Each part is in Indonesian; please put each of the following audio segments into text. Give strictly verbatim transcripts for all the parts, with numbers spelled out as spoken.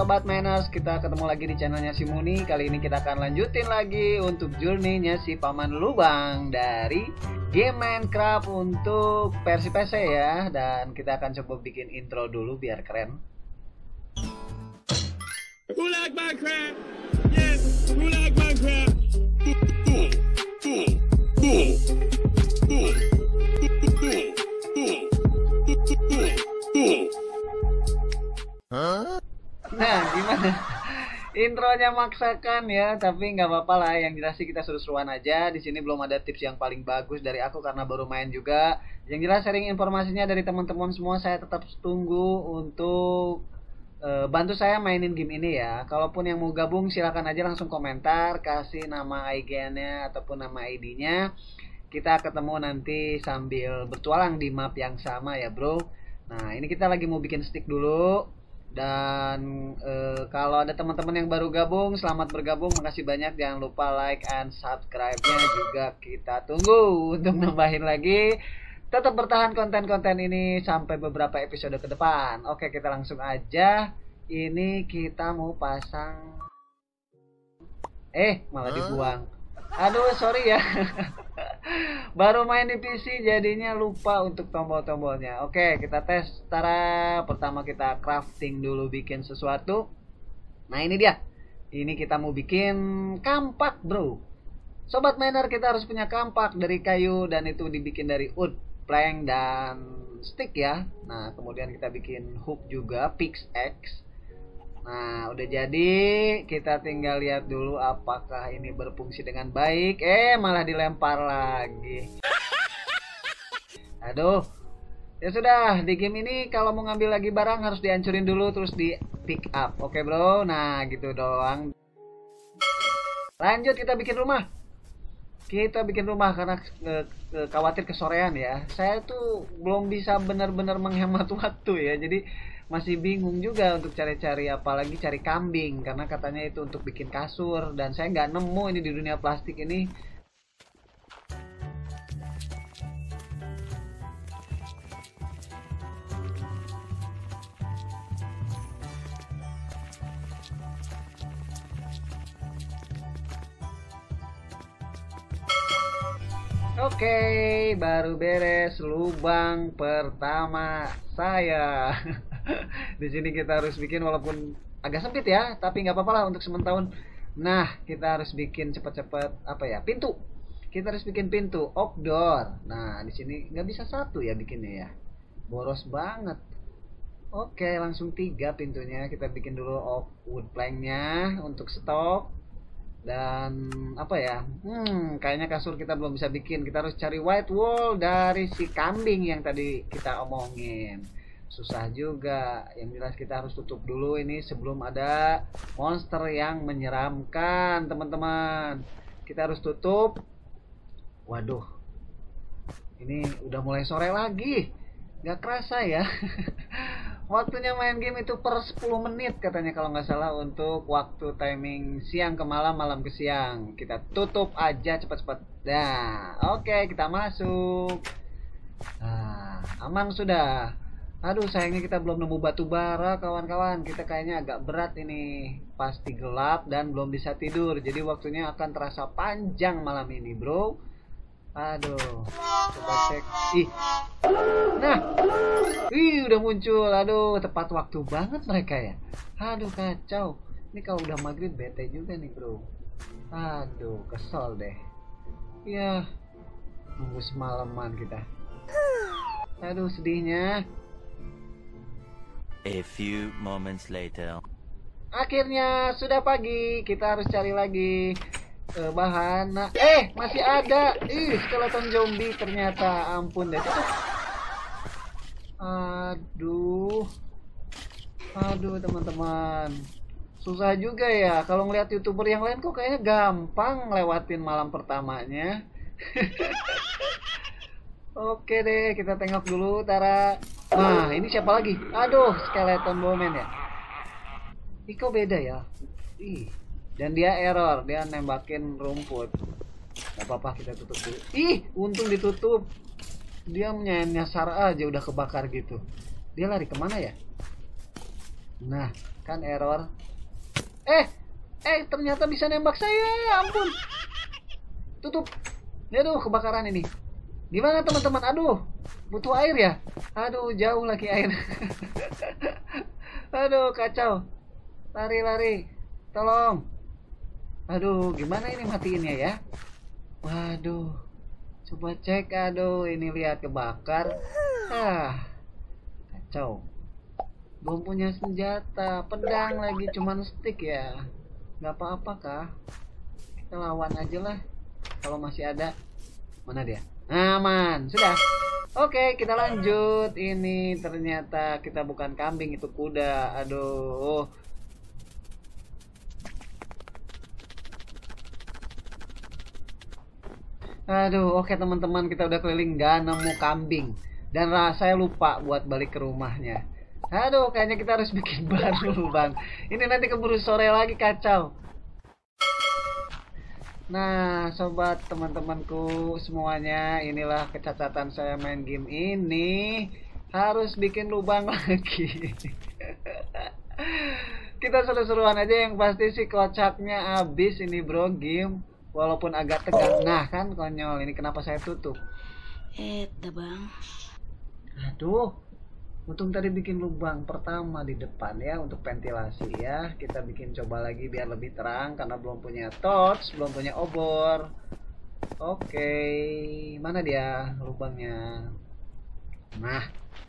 Sobat Mainers, kita ketemu lagi di channelnya si Muni. Kali ini kita akan lanjutin lagi untuk journey-nya si Paman Lubang dari game Minecraft untuk versi P C ya. Dan kita akan coba bikin intro dulu biar keren. Who like Minecraft? Yes, who like Minecraft? Nah, gimana? Intronya maksakan ya, tapi nggak apa-apa lah. Yang jelas sih kita seru-seruan aja. Di sini belum ada tips yang paling bagus dari aku karena baru main juga. Yang jelas sharing informasinya dari teman-teman semua. Saya tetap tunggu untuk uh, bantu saya mainin game ini ya. Kalaupun yang mau gabung silakan aja langsung komentar, kasih nama I G-nya ataupun nama I D-nya. Kita ketemu nanti sambil bertualang di map yang sama ya, bro. Nah, ini kita lagi mau bikin stick dulu. Dan e, kalau ada teman-teman yang baru gabung, selamat bergabung, makasih banyak. Jangan lupa like and subscribe-nya juga kita tunggu untuk nambahin lagi. Tetap bertahan konten-konten ini sampai beberapa episode ke depan. Oke, kita langsung aja. Ini kita mau pasang. Eh, malah dibuang. Aduh, sorry ya. Baru main di P C jadinya lupa untuk tombol-tombolnya. Oke, kita tes. Tara, pertama kita crafting dulu bikin sesuatu. Nah, ini dia. Ini kita mau bikin kampak, bro. Sobat miner, kita harus punya kampak dari kayu dan itu dibikin dari wood, plank dan stick ya. Nah, kemudian kita bikin hook juga, pickaxe. Nah, udah jadi, kita tinggal lihat dulu apakah ini berfungsi dengan baik. Eh, malah dilempar lagi. Aduh. Ya sudah, di game ini kalau mau ngambil lagi barang harus dihancurin dulu terus di pick up. Oke, bro. Nah, gitu doang. Lanjut kita bikin rumah. Kita bikin rumah karena ke, ke, khawatir kesorean ya. Saya tuh belum bisa benar-benar menghemat waktu ya. Jadi masih bingung juga untuk cari-cari, apalagi cari kambing karena katanya itu untuk bikin kasur dan saya nggak nemu ini di dunia plastik ini. Oke, baru beres lubang pertama saya. Di sini kita harus bikin walaupun agak sempit ya, tapi nggak apa-apa lah untuk sementahun. Nah, kita harus bikin cepat-cepat apa ya? Pintu. Kita harus bikin pintu outdoor. Nah, di sini nggak bisa satu ya bikinnya ya. Boros banget. Oke, langsung tiga pintunya. Kita bikin dulu oak wood plank-nya untuk stok. Dan apa ya? Hmm, kayaknya kasur kita belum bisa bikin. Kita harus cari white wool dari si kambing yang tadi kita omongin. Susah juga. Yang jelas kita harus tutup dulu ini sebelum ada monster yang menyeramkan, teman-teman. Kita harus tutup. Waduh. Ini udah mulai sore lagi. Gak kerasa ya. Waktunya main game itu per sepuluh menit katanya kalau nggak salah untuk waktu timing siang ke malam, malam ke siang. Kita tutup aja cepat-cepat. Nah, oke, kita masuk. Nah, aman sudah. Aduh, sayangnya kita belum nemu batu bara, kawan-kawan. Kita kayaknya agak berat ini. Pasti gelap dan belum bisa tidur. Jadi waktunya akan terasa panjang malam ini, bro. Aduh, coba cek. Ih, nah, ih udah muncul. Aduh, tepat waktu banget mereka ya. Aduh, kacau. Ini kalau udah maghrib bete juga nih, bro. Aduh, kesel deh. Ya, nunggu semalaman kita. Aduh, sedihnya. A few moments later. Akhirnya sudah pagi. Kita harus cari lagi uh, bahan. Nah, eh masih ada. Ih, skeleton zombie ternyata. Ampun deh. Aduh. Aduh, teman-teman. Susah juga ya. Kalau ngeliat YouTuber yang lain kok kayaknya gampang lewatin malam pertamanya. Oke deh, kita tengok dulu, Tara. Nah, ini siapa lagi? Aduh, skeleton bowman ya. Ih, kok beda ya? Ih, dan dia error, dia nembakin rumput. Gak apa-apa, kita tutup dulu. Ih, untung ditutup. Dia nyasar aja udah kebakar gitu. Dia lari kemana ya? Nah, Kan error. Eh, eh ternyata bisa nembak saya. Ampun. Tutup. Aduh, kebakaran ini. Gimana teman-teman? Aduh, butuh air ya? Aduh, jauh lagi air. Aduh, kacau. Lari, lari. Tolong. Aduh, gimana ini matiinnya ya? Waduh. Coba cek. Aduh, ini lihat kebakar. Ah, kacau. Belum punya senjata, pedang lagi, cuman stick ya. Nggak apa-apa kah? Kita lawan aja lah. Kalau masih ada. Mana dia? Aman, sudah. Oke, kita lanjut. Ini ternyata kita bukan kambing, itu kuda. Aduh. Aduh, oke teman-teman, kita udah keliling gak nemu kambing. Dan rasanya lupa buat balik ke rumahnya. Aduh, kayaknya kita harus bikin baru, Bang. Ini nanti keburu sore lagi, kacau. Nah, sobat teman-temanku semuanya, inilah kecacatan saya main game ini. Harus bikin lubang lagi. Kita seru-seruan aja, yang pasti sih kocaknya abis ini bro game. Walaupun agak tegang. Nah kan konyol, ini kenapa saya tutup? Eh, Bang. Aduh, untung tadi bikin lubang pertama di depan ya untuk ventilasi ya. Kita bikin coba lagi biar lebih terang karena belum punya torch, belum punya obor. Oke, mana dia lubangnya? Nah,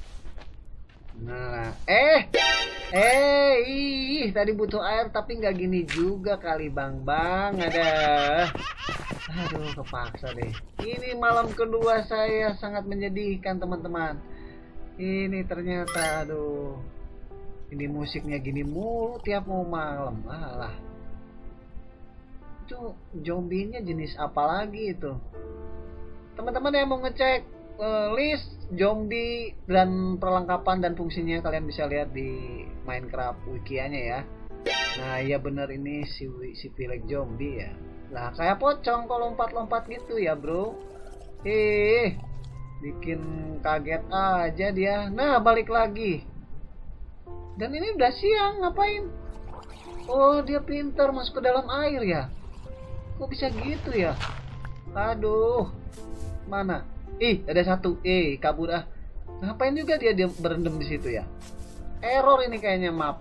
nah, eh, eh, ih, tadi butuh air tapi nggak gini juga kali bang bang. Ada, aduh kepaksa deh. Ini malam kedua saya sangat menyedihkan teman-teman. Ini ternyata, aduh, ini musiknya gini mulu tiap mau malam. Alah, itu zombinya jenis apa lagi itu? Teman-teman yang mau ngecek uh, list zombie dan perlengkapan dan fungsinya, kalian bisa lihat di Minecraft wikianya ya. Nah iya bener, ini si si pilek zombie ya. Lah kayak pocong kalau lompat-lompat gitu ya bro. Eh, bikin kaget aja dia. Nah balik lagi. Dan ini udah siang, ngapain? Oh dia pintar masuk ke dalam air ya. Kok bisa gitu ya? Aduh, mana? Ih ada satu. Eh kabur ah. Ngapain juga dia, dia berendam di situ ya? Error ini kayaknya, map.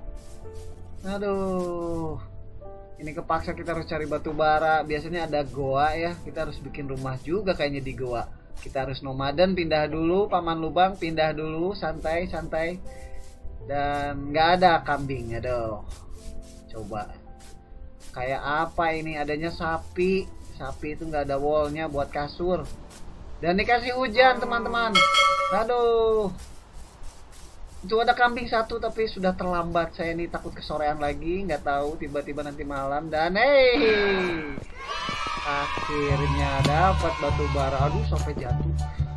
Aduh, ini kepaksa kita harus cari batu bara. Biasanya ada goa ya. Kita harus bikin rumah juga kayaknya di goa. Kita harus nomaden, pindah dulu, paman lubang, pindah dulu, santai santai. Dan nggak ada kambing, aduh. Coba. Kayak apa ini? Adanya sapi. Sapi itu nggak ada wallnya buat kasur. Dan dikasih hujan teman-teman. Aduh. Itu ada kambing satu tapi sudah terlambat. Saya ini takut kesorean lagi, nggak tahu tiba-tiba nanti malam. Dan hey, akhirnya dapat batu bara. Aduh sampai jatuh.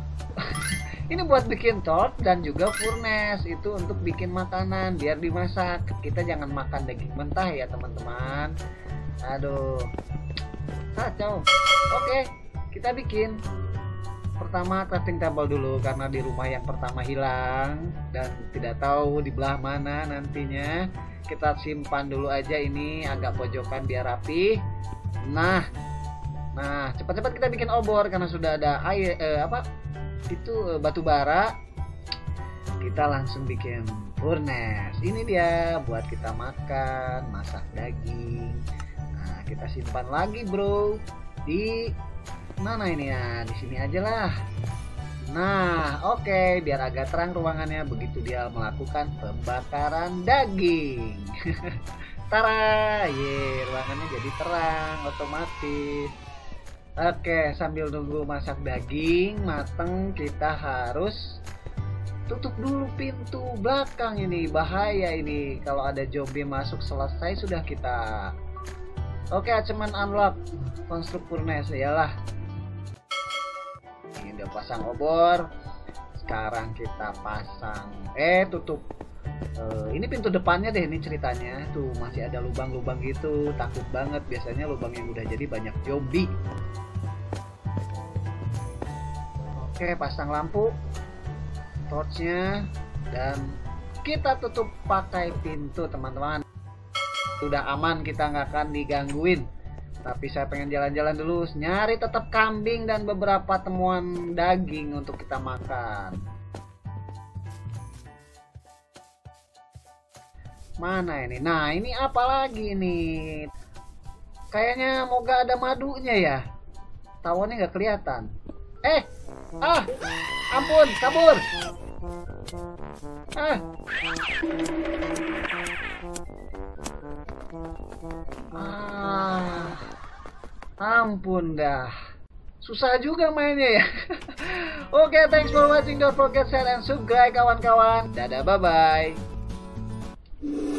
Ini buat bikin torch dan juga furnace. Itu untuk bikin makanan biar dimasak. Kita jangan makan daging mentah ya teman-teman. Aduh, kacau. Oke, kita bikin. Pertama crafting table dulu karena di rumah yang pertama hilang dan tidak tahu di belah mana nantinya. Kita simpan dulu aja ini agak pojokan biar rapi. Nah, nah cepat-cepat kita bikin obor karena sudah ada air eh, apa itu eh, batu bara. Kita langsung bikin furnace. Ini dia buat kita makan, masak daging. Nah kita simpan lagi bro di mana ini ya, di sini aja lah. Nah, oke, okay. Biar agak terang ruangannya begitu dia melakukan pembakaran daging. Tara, ye, ruangannya jadi terang otomatis. Oke, okay, sambil nunggu masak daging mateng, kita harus tutup dulu pintu belakang ini. Bahaya ini kalau ada zombie masuk. Selesai sudah kita. Oke, okay, achievement unlock konstruk furnace iyalah. Ini udah pasang obor. Sekarang kita pasang eh tutup uh, ini pintu depannya deh, ini ceritanya tuh masih ada lubang-lubang gitu, takut banget. Biasanya lubang yang udah jadi banyak zombie. Oke, pasang lampu torchnya dan kita tutup pakai pintu teman-teman. Udah aman, kita nggak akan digangguin. Tapi saya pengen jalan-jalan dulu, nyari tetap kambing dan beberapa temuan daging untuk kita makan. Mana ini? Nah, ini apa lagi nih? Kayaknya moga ada madunya ya. Tawonnya nggak kelihatan. Eh, ah, ampun, kabur. Ah. Ah. Ampun dah. Susah juga mainnya ya. Oke, okay, thanks for watching. Don't forget share and subscribe kawan-kawan. Dadah, bye-bye.